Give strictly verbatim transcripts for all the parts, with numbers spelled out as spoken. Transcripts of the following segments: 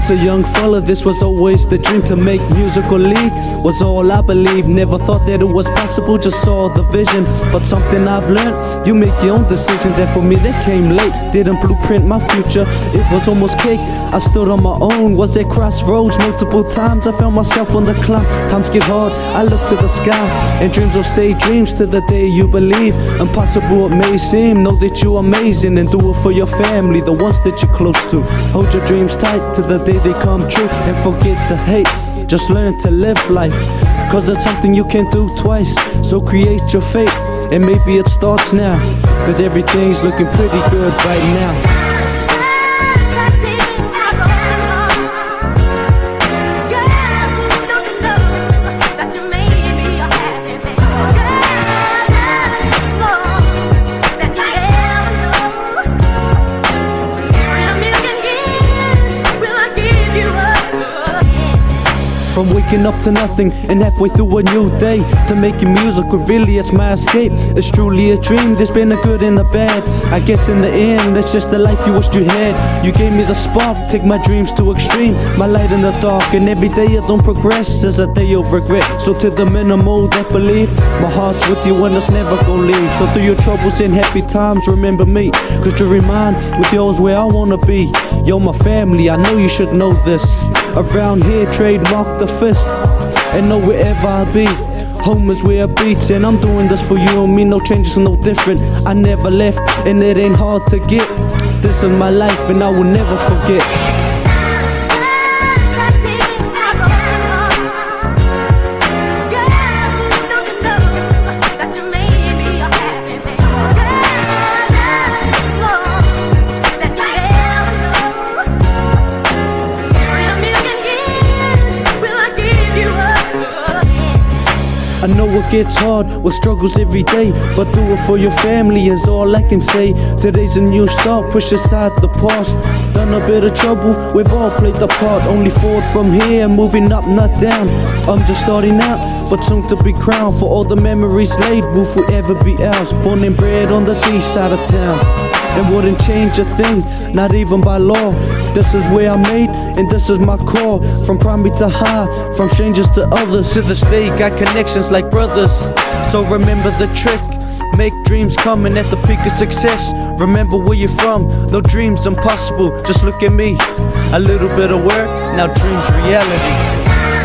Since a young fella, this was always the dream. To make music or lead was all I believed. Never thought that it was possible, just saw the vision. But something I've learned, you make your own decisions. And for me that came late, didn't blueprint my future, it was almost cake. I stood on my own, was at crossroads multiple times. I found myself on the climb, times get hard, I look to the sky. And dreams will stay dreams to the day you believe. Impossible it may seem, know that you're amazing. And do it for your family, the ones that you're close to. Hold your dreams tight to the day they come true. And forget the hate, just learn to live life. Cause it's something you can't do twice. So create your fate, and maybe it starts now. Cause everything's looking pretty good right now. From waking up to nothing and halfway through a new day, to making music, but really it's my escape. It's truly a dream, there's been a good and a bad. I guess in the end, it's just the life you wished you had. You gave me the spark, take my dreams to extreme. My light in the dark, and every day I don't progress is a day of regret. So to the minimal that believe, my heart's with you and it's never gonna leave. So through your troubles and happy times, remember me. Cause to remind with yours where I wanna be. You're my family, I know you should know this. Around here, trademark the fist, and know wherever I be, home is where it beats. And I'm doing this for you and me, no changes, no different. I never left, and it ain't hard to get. This is my life, and I will never forget. I know it gets hard with struggles every day, but do it for your family is all I can say. Today's a new start, push aside the past. Done a bit of trouble, we've all played the part. Only forward from here, moving up, not down. I'm just starting out, but soon to be crowned. For all the memories laid, will forever be ours. Born and bred on the east side of town, and wouldn't change a thing, not even by law. This is where I'm made, and this is my core. From primary to high, from strangers to others. To the state, got connections like brothers. So remember the trick, make dreams come, and at the peak of success, remember where you're from. No dreams impossible, just look at me. A little bit of work, now dreams reality.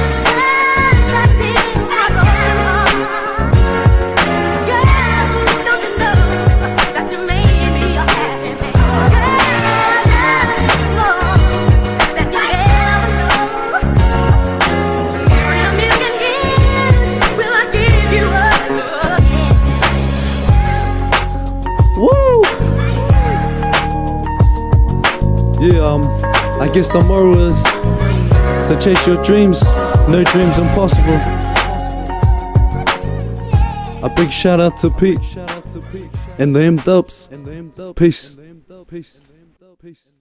Yeah, um, I guess the moral is to chase your dreams, no dreams impossible. A big shout out to Pete and the M Dubs. Peace.